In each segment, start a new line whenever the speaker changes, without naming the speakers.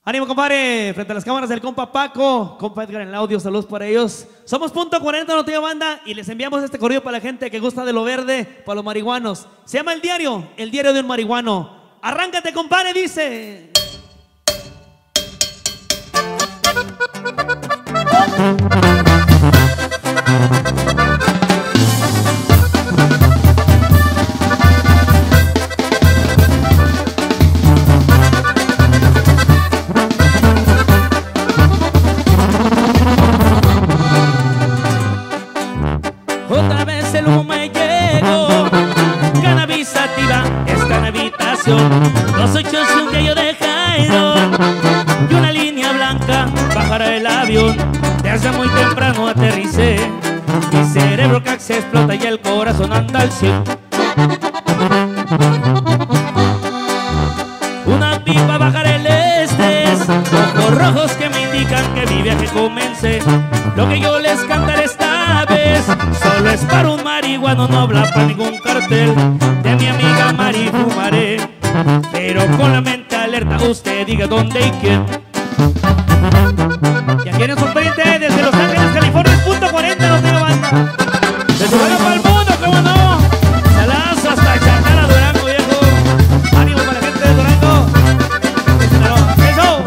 Ánimo, compadre, frente a las cámaras del compa Paco, compa Edgar en el audio, saludos para ellos. Somos Punto 40 Norteño Banda y les enviamos este corrido para la gente que gusta de lo verde, para los marihuanos. Se llama El Diario de un Marihuano. Arráncate, compadre, dice.
Otra vez el humo me llegó, cannabis sativa está en habitación. 28 es un gallo de Jairo y una línea blanca bajará el avión. Desde muy temprano aterricé, mi cerebro crack se explota y el corazón anda al 100. Una pipa bajará el estrés, ojos rojos que me indican que mi viaje comencé. Lo que yo les cantaré esta vez solo es para un marihuano, no habla para ningún cartel. De mi amiga Mari fumaré, pero con la mente alerta, usted diga dónde y quién.
Y aquí en el sorprende desde Los Ángeles, California, Punto 40 Norteño Banda.
Se juega para el mundo, cómo no. Salazo hasta Chacala, Durango, viejo.
Ánimo para la gente de Durango. Eso.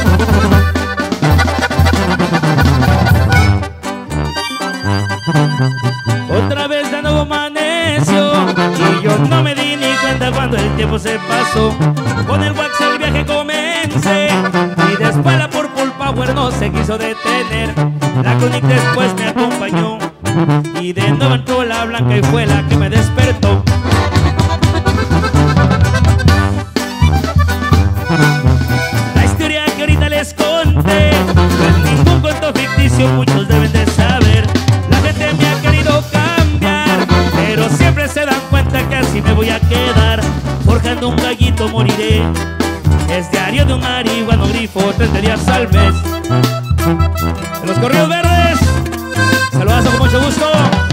Otra vez de nuevo amaneció y yo no me di ni cuenta cuando el tiempo se pasó. Con el wax el viaje comencé y después la Purple Power no se quiso detener. La Chronic después me acompañó y de nuevo entró la blanca y fue la que me despertó. La historia que ahorita les conté no es ningún cuento ficticio, muchos deben de saber. La gente me ha querido cambiar, pero siempre se dan cuenta que así me voy a quedar. Forjando un gallito moriré, es diario de un marihuano, grifo 30 días al mes. En los corridos verdes, saludazo con mucho gusto.